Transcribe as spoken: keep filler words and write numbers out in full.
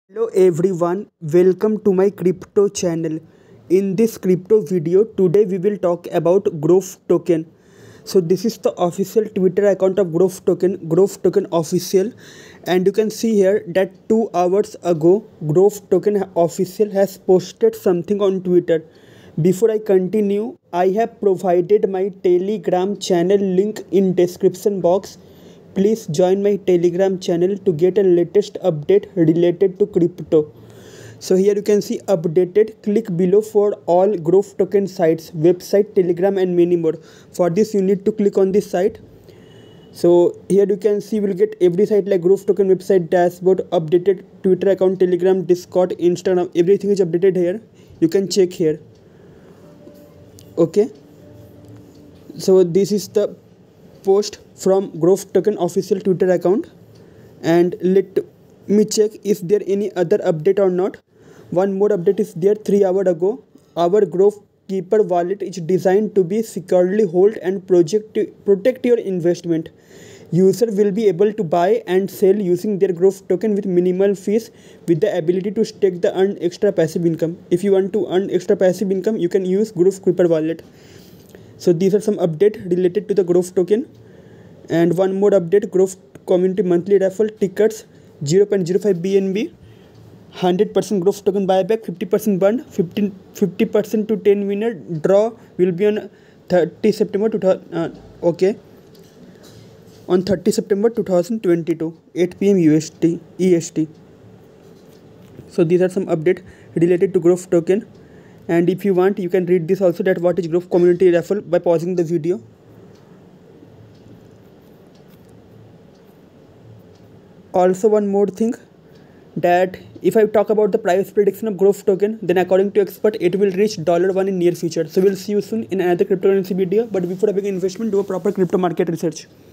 Hello everyone, welcome to my crypto channel. In this crypto video, today we will talk about Growth token. So this is the official Twitter account of Growth token, Growth token official, and you can see here that two hours ago, Growth token official has posted something on Twitter. Before I continue, I have provided my Telegram channel link in description box. Please join my Telegram channel to get a latest update related to crypto. So here you can see updated. Click below for all Growth token sites, website, Telegram and many more. For this you need to click on this site. So here you can see we'll get every site like Growth token website, dashboard, updated Twitter account, Telegram, Discord, Instagram. Everything is updated here. You can check here. Okay. So this is the post from Growth token official Twitter account, and let me check is there any other update or not. One more update is there three hours ago. Our Growth Keeper wallet is designed to be securely hold and project protect your investment. User will be able to buy and sell using their Growth token with minimal fees, with the ability to stake the earn extra passive income. If you want to earn extra passive income, you can use Growth Keeper wallet. So these are some updates related to the Growth token. And one more update, Growth community monthly raffle tickets zero point zero five B N B, one hundred percent Growth token buyback, fifty percent burned, fifty percent to ten winner. Draw will be on thirtieth September two thousand, uh, okay, on thirtieth September two thousand twenty-two, eight P M U S T E S T. So these are some updates related to Growth token. And if you want, you can read this also, that what is Growth community raffle, by pausing the video. Also one more thing, that if I talk about the price prediction of Growth token, then according to expert it will reach dollar one in near future. So we'll see you soon in another cryptocurrency video. But before having investment, do a proper crypto market research.